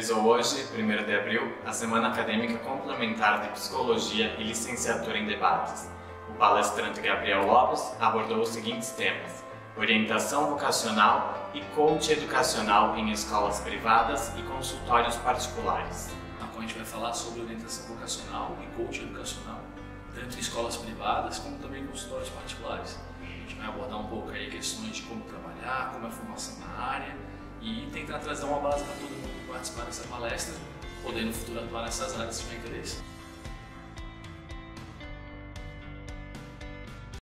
finalizou hoje, 1º de abril, a Semana Acadêmica Complementar de Psicologia e Licenciatura em Debates. O palestrante Gabriel Lopes abordou os seguintes temas: orientação vocacional e coach educacional em escolas privadas e consultórios particulares. A gente vai falar sobre orientação vocacional e coach educacional, tanto em escolas privadas como também em consultórios particulares. A gente vai abordar um pouco aí questões de como trabalhar, como é a formação na área e tentar trazer uma base para todo mundo que participar dessa palestra, poder no futuro atuar nessas áreas se tiver interesse.